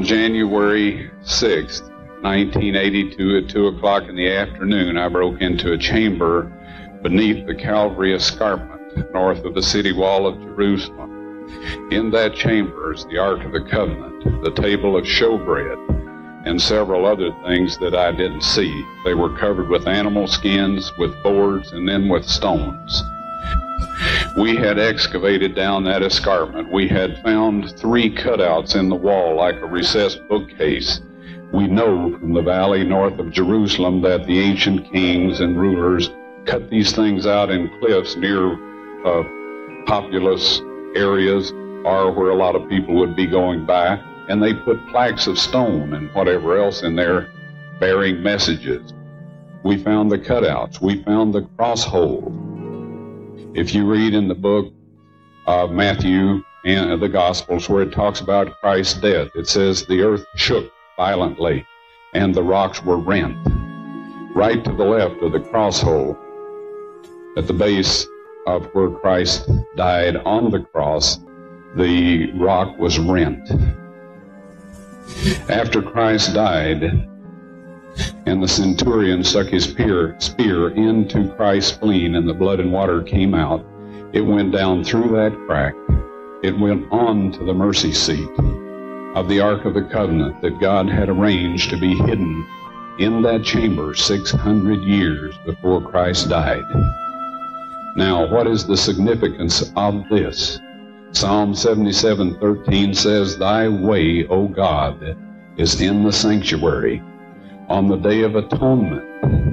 On January 6th, 1982, at 2 o'clock in the afternoon, I broke into a chamber beneath the Calvary Escarpment, north of the city wall of Jerusalem. In that chamber is the Ark of the Covenant, the table of showbread, and several other things that I didn't see. They were covered with animal skins, with boards, and then with stones. We had excavated down that escarpment. We had found 3 cutouts in the wall like a recessed bookcase. We know from the valley north of Jerusalem that the ancient kings and rulers cut these things out in cliffs near populous areas or where a lot of people would be going by, and they put plaques of stone and whatever else in there bearing messages. We found the cutouts. We found the cross hole. If you read in the book of Matthew and the Gospels where it talks about Christ's death, it says the earth shook violently and the rocks were rent. Right to the left of the cross hole, at the base of where Christ died on the cross, the rock was rent. After Christ died, and the centurion stuck his spear into Christ's spleen, and the blood and water came out, it went down through that crack. It went on to the mercy seat of the Ark of the Covenant that God had arranged to be hidden in that chamber 600 years before Christ died. Now, what is the significance of this? Psalm 77:13 says, "Thy way, O God, is in the sanctuary." On the Day of Atonement,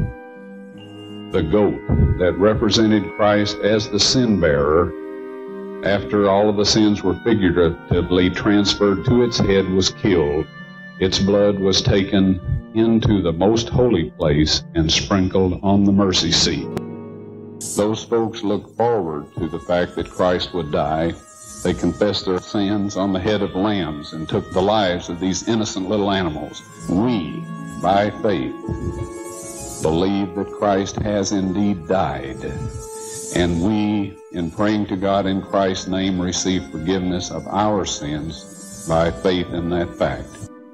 the goat that represented Christ as the sin bearer, after all of the sins were figuratively transferred to its head, was killed. Its blood was taken into the most holy place and sprinkled on the mercy seat. Those folks looked forward to the fact that Christ would die. They confessed their sins on the head of lambs and took the lives of these innocent little animals. We, by faith, believe that Christ has indeed died. And we, in praying to God in Christ's name, receive forgiveness of our sins by faith in that fact.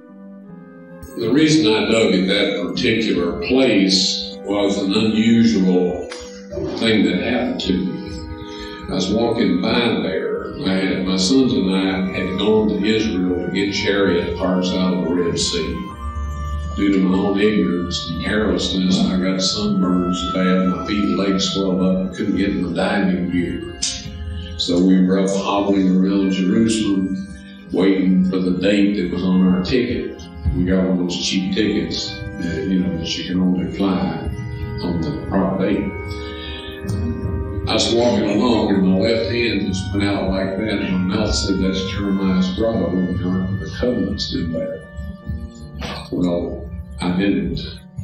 The reason I dug in that particular place was an unusual thing that happened to me. I was walking by there. My sons and I had gone to Israel to get chariot parts out of the Red Sea. Due to my own ignorance and carelessness, I got sunburns so bad, my feet and legs swelled up, I couldn't get in the diving gear. So we were up hobbling around Jerusalem, waiting for the date that was on our ticket. We got one of those cheap tickets that you can only fly on the proper date. I was walking along and my left hand just went out like that and my mouth said, "That's Jeremiah's grotto, and the Ark of the Covenant's in there." Well, I didn't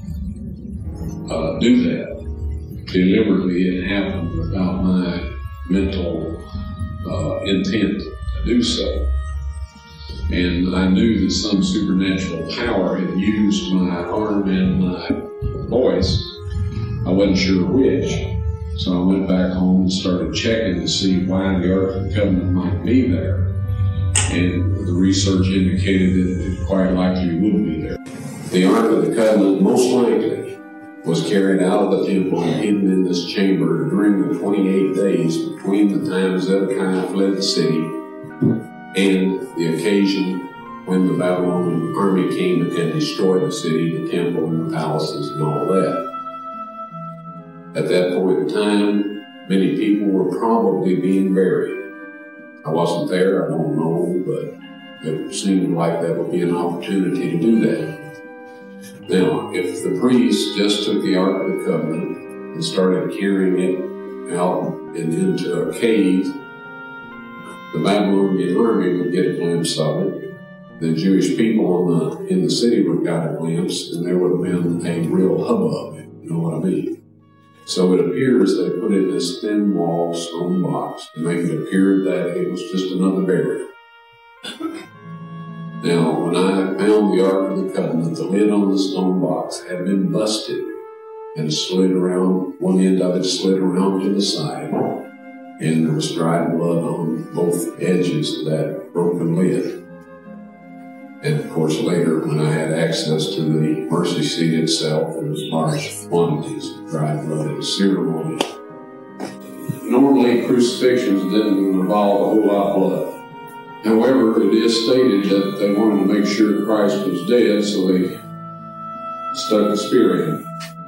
do that. Deliberately, it happened without my mental intent to do so. And I knew that some supernatural power had used my arm and my voice. I wasn't sure which. So I went back home and started checking to see why the Ark of the Covenant might be there. And the research indicated that it quite likely would be there. The Ark of the Covenant most likely was carried out of the temple and hidden in this chamber during the 28 days between the time Zedekiah fled the city and the occasion when the Babylonian army came and destroyed the city, the temple, and the palaces and all that. At that point in time, many people were probably being buried. I wasn't there, I don't know, but it seemed like that would be an opportunity to do that. Now, if the priests just took the Ark of the Covenant and started carrying it out and into a cave, the Babylonian army would get a glimpse of it. The Jewish people in the city would have got a glimpse, and there would have been a real hubbub, you know what I mean? So it appears they put in this thin wall stone box to make it appear that it was just another burial. Now, when I found the Ark of the Covenant, the lid on the stone box had been busted and slid around, one end of it slid around to the side, and there was dried blood on both edges of that broken lid. And of course, later, when I had access to the mercy seat itself, there was large quantities of dried blood at the ceremony. Normally, crucifixions didn't involve a whole lot of blood. However, it is stated that they wanted to make sure Christ was dead, so they stuck the spear in.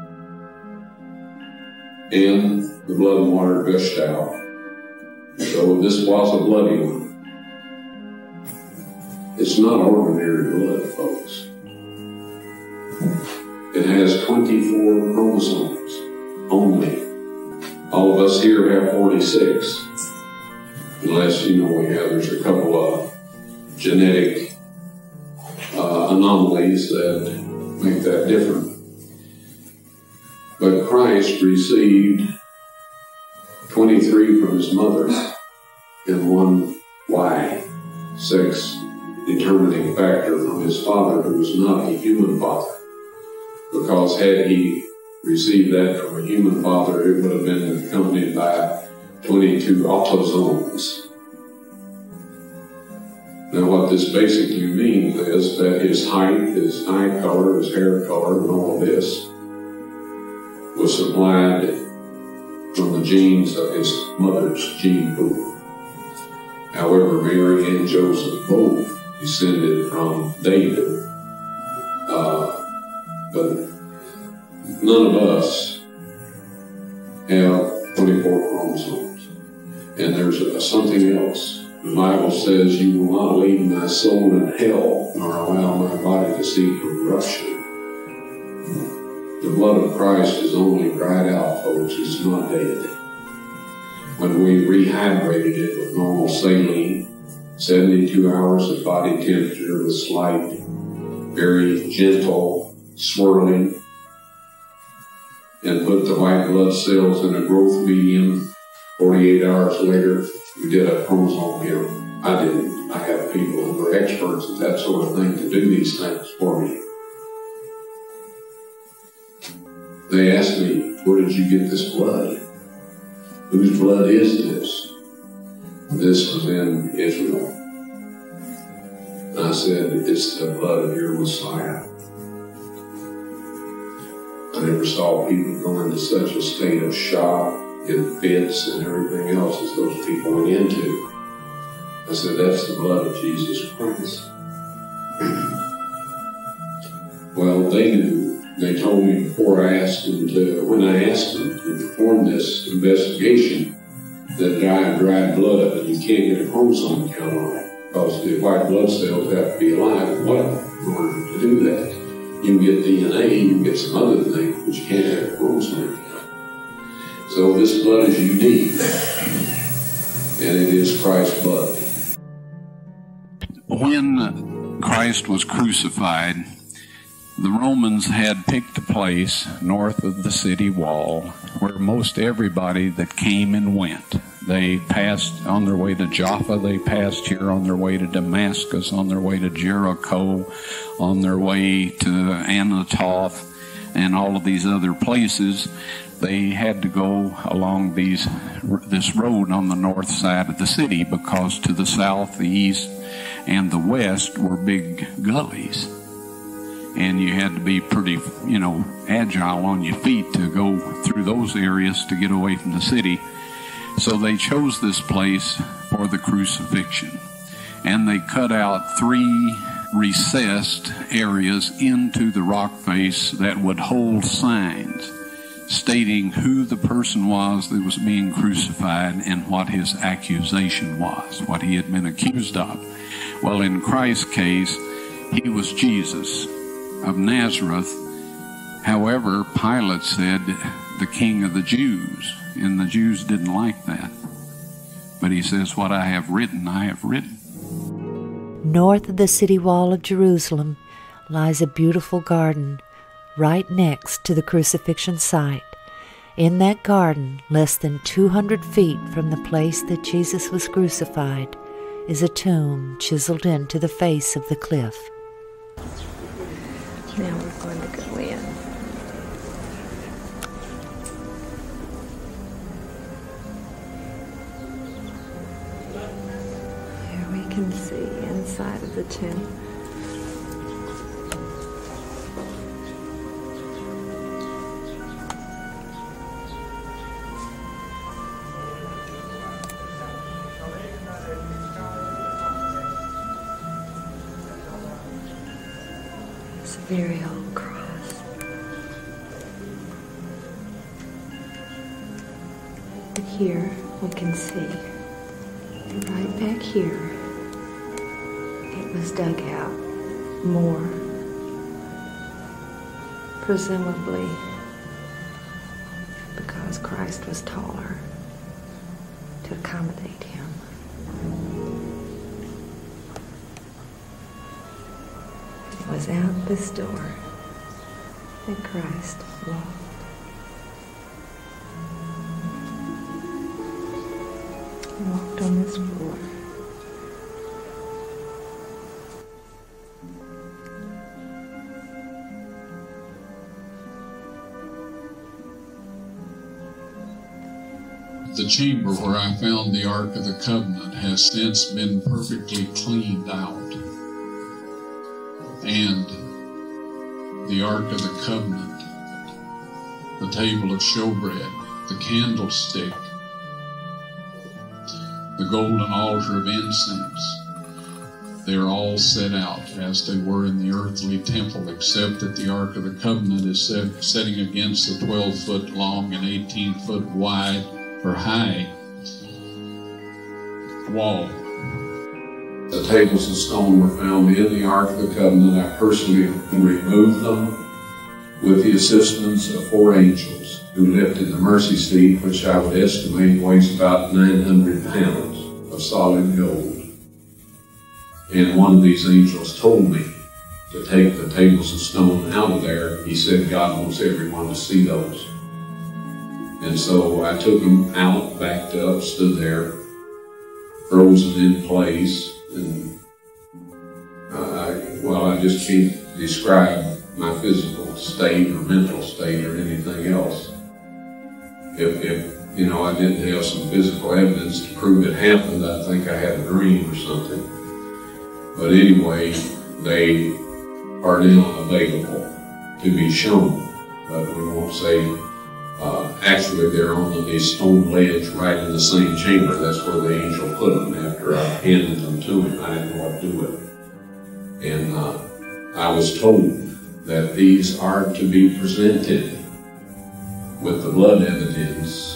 And the blood and water gushed out. So this was a bloody one. It's not ordinary blood, folks. It has 24 chromosomes only. All of us here have 46. Unless, there's a couple of genetic anomalies that make that different. But Christ received 23 from his mother and one Y, sex determining factor, from his father, who was not a human father. Because had he received that from a human father, it would have been accompanied by 22 autosomes. Now, what this basically means is that his height, his eye color, his hair color, and all of this was supplied from the genes of his mother's gene pool. However, Mary and Joseph both descended from David, but none of us have 24 chromosomes. And there's something else. The Bible says, "You will not leave my soul in hell, nor allow my body to see corruption." The blood of Christ is only dried out, folks. It's not dead. When we rehydrated it with normal saline, 72 hours of body temperature with slight, very gentle swirling, and put the white blood cells in a growth medium, 48 hours later, we did a chromosome count. I didn't. I have people who are experts at that sort of thing to do these things for me. They asked me, "Where did you get this blood? Whose blood is this?" This was in Israel. And I said, "It's the blood of your Messiah." I never saw people go into such a state of shock and fits and everything else as those people went into. I said, "That's the blood of Jesus Christ." Well, they knew. They told me before I asked them when I asked them to perform this investigation, that dried blood, and you can't get a chromosome count on it, because the white blood cells have to be alive and well in order to do that. You can get DNA, you can get some other things, but you can't have a chromosome count. So this blood is unique, and it is Christ's blood. When Christ was crucified, the Romans had picked a place north of the city wall where most everybody that came and went. They passed on their way to Jaffa, they passed here on their way to Damascus, on their way to Jericho, on their way to Anathoth, and all of these other places. They had to go along this road on the north side of the city, because to the south, the east, and the west were big gullies. And you had to be pretty, agile on your feet to go through those areas to get away from the city. So they chose this place for the crucifixion. And they cut out 3 recessed areas into the rock face that would hold signs stating who the person was that was being crucified and what his accusation was, what he had been accused of. Well, in Christ's case, he was Jesus of Nazareth. However, Pilate said the King of the Jews, and the Jews didn't like that. But he says, "What I have written, I have written." North of the city wall of Jerusalem lies a beautiful garden right next to the crucifixion site. In that garden, less than 200 feet from the place that Jesus was crucified, is a tomb chiseled into the face of the cliff. Now we're going to go in. Here we can see inside of the tomb. very old cross. And here we can see, right back here, it was dug out more, presumably because Christ was taller, to accommodate him. It was out this door that Christ walked. He walked on this floor. The chamber where I found the Ark of the Covenant has since been perfectly cleaned out. And the Ark of the Covenant, the table of showbread, the candlestick, the golden altar of incense, they're all set out as they were in the earthly temple, except that the Ark of the Covenant is setting against a 12-foot long and 18-foot wide or high wall. The tables of stone were found in the Ark of the Covenant. I personally removed them with the assistance of 4 angels who lifted the mercy seat, which I would estimate weighs about 900 pounds of solid gold. And one of these angels told me to take the tables of stone out of there. He said God wants everyone to see those. And so I took them out, backed up, stood there, frozen in place, and I just can't describe my physical state or mental state or anything else. If I didn't have some physical evidence to prove it happened, I think I had a dream or something. But anyway, they are now available to be shown, but we won't say. Actually, they're on the stone ledge right in the same chamber. That's where the angel put them after I handed them to him. I didn't know what to do with them. And I was told that these are to be presented with the blood evidence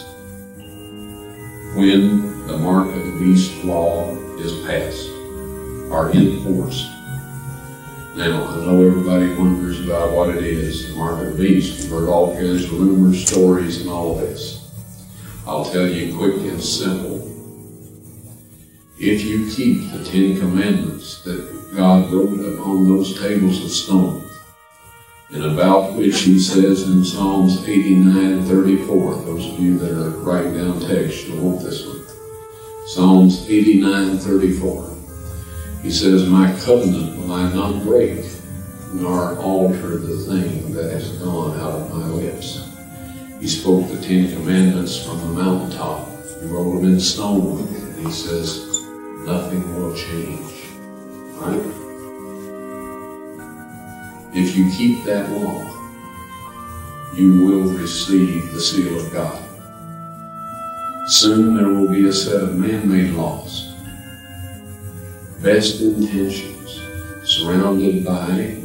when the mark of the beast law is passed, or enforced. Now, I know everybody wonders about what it is, the mark of the beast. You've heard all kinds of rumors, stories, and all this. I'll tell you quick and simple. If you keep the 10 Commandments that God wrote upon those tables of stone, and about which he says in Psalms 89:34, those of you that are writing down text, you'll want this one. Psalms 89:34. He says, my covenant will I not break, nor alter the thing that has gone out of my lips. He spoke the 10 Commandments from the mountaintop. He wrote them in stone, and he says, nothing will change. Right? If you keep that law, you will receive the seal of God. Soon there will be a set of man-made laws, best intentions, surrounded by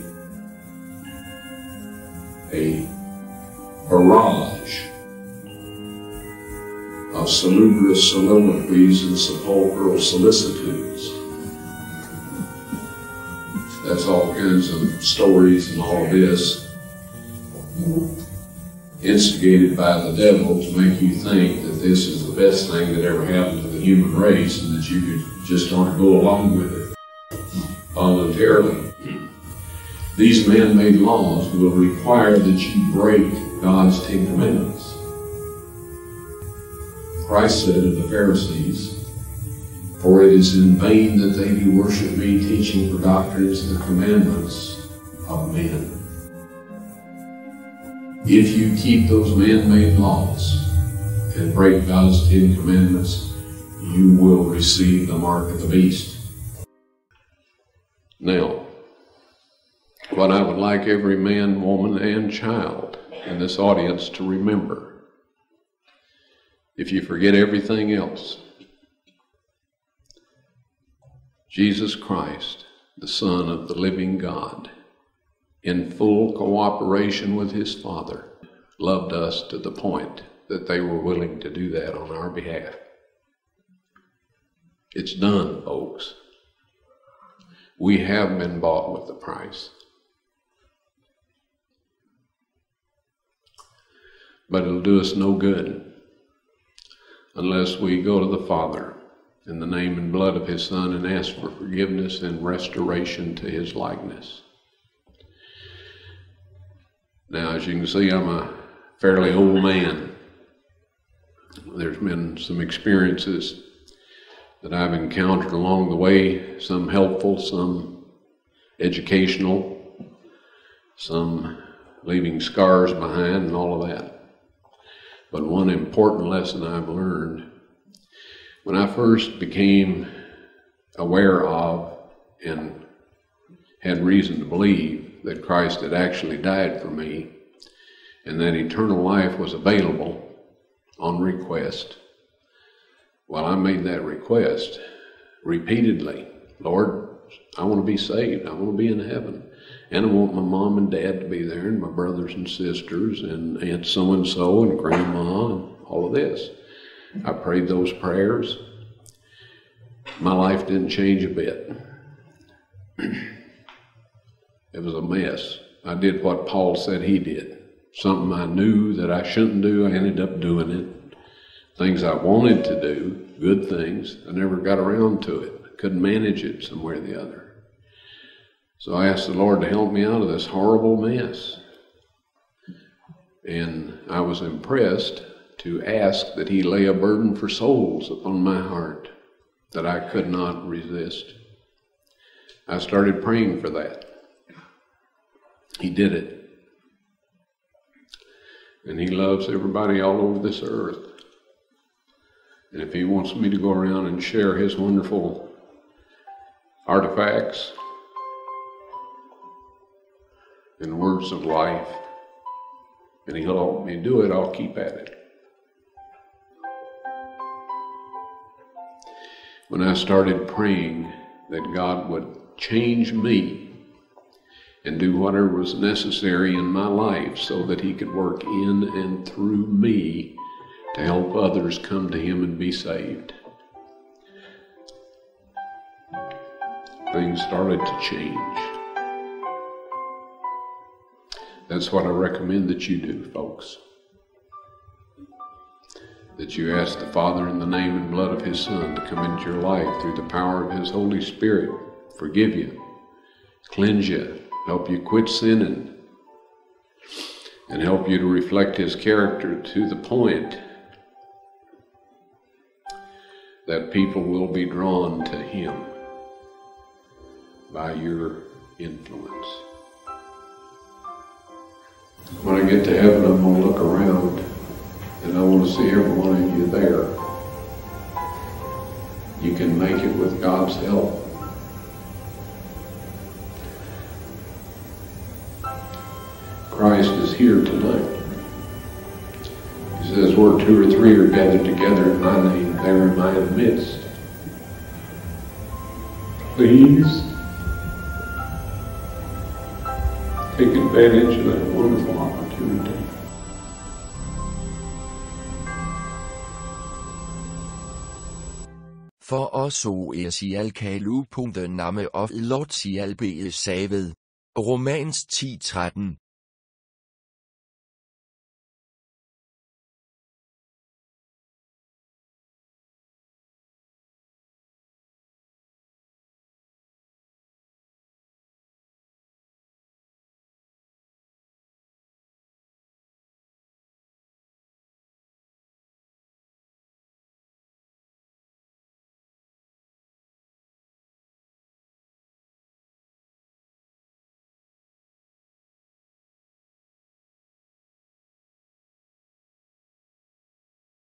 a barrage of salubrious soliloquies and sepulchral solicitudes. That's all kinds of stories and all of this instigated by the devil to make you think that this is the best thing that ever happened to the human race and that you could just want to go along with it voluntarily. These man-made laws will require that you break God's 10 Commandments. Christ said to the Pharisees, for it is in vain that they do worship me, teaching for doctrines the commandments of men. If you keep those man-made laws and break God's 10 Commandments, you will receive the mark of the beast. Now, what I would like every man, woman, and child in this audience to remember, if you forget everything else, Jesus Christ, the Son of the living God, in full cooperation with his Father, loved us to the point that they were willing to do that on our behalf. It's done, folks. We have been bought with a price. But it'll do us no good unless we go to the Father in the name and blood of his Son and ask for forgiveness and restoration to his likeness. Now, as you can see, I'm a fairly old man. There's been some experiences that I've encountered along the way, some helpful, some educational, some leaving scars behind and all of that. But one important lesson I've learned, when I first became aware of and had reason to believe that Christ had actually died for me and that eternal life was available on request, well, I made that request repeatedly. Lord, I want to be saved. I want to be in heaven. And I want my mom and dad to be there, and my brothers and sisters, and Aunt so-and-so, and Grandma, and all of this. I prayed those prayers. My life didn't change a bit. It was a mess. I did what Paul said he did. Something I knew that I shouldn't do, I ended up doing it. Things I wanted to do, good things, I never got around to it. I couldn't manage it some way or the other. So I asked the Lord to help me out of this horrible mess. And I was impressed to ask that he lay a burden for souls upon my heart that I could not resist. I started praying for that. He did it. And he loves everybody all over this earth. And if he wants me to go around and share his wonderful artifacts and words of life, and he'll help me do it, I'll keep at it. When I started praying that God would change me and do whatever was necessary in my life so that he could work in and through me to help others come to him and be saved, things started to change. That's what I recommend that you do, folks. That you ask the Father in the name and blood of his Son to come into your life through the power of his Holy Spirit, forgive you, cleanse you, help you quit sinning, and help you to reflect his character to the point that people will be drawn to him by your influence. When I get to heaven, I'm going to look around and I want to see every one of you there. You can make it with God's help. Christ is here tonight. He says, where 2 or 3 are gathered together in my name, there am I in the midst. Please take advantage of that wonderful opportunity. For oss sialkalu.namme og lort sialbe savet. Romans 10:13.